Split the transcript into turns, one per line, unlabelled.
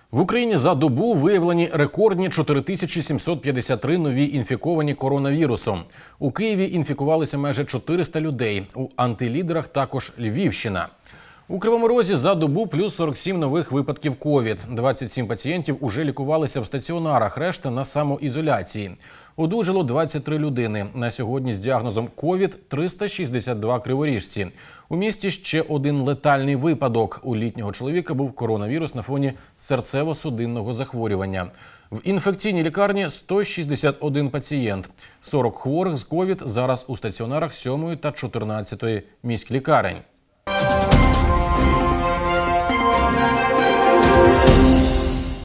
В Україні за добу виявлені рекордні 4753 нові інфіковані коронавірусом. У Києві інфікувалися майже 400 людей. У антилідерах також Львівщина. У Кривому Розі за добу плюс 47 нових випадків ковід. 27 пацієнтів уже лікувалися в стаціонарах, решта на самоізоляції. Одужало 23 людини. На сьогодні з діагнозом ковід 362 криворіжці. У місті ще один летальний випадок. У літнього чоловіка був коронавірус на фоні серцево-судинного захворювання. В інфекційній лікарні 161 пацієнт. 40 хворих з ковід зараз у стаціонарах 7-ї та 14-ї міськлікарень.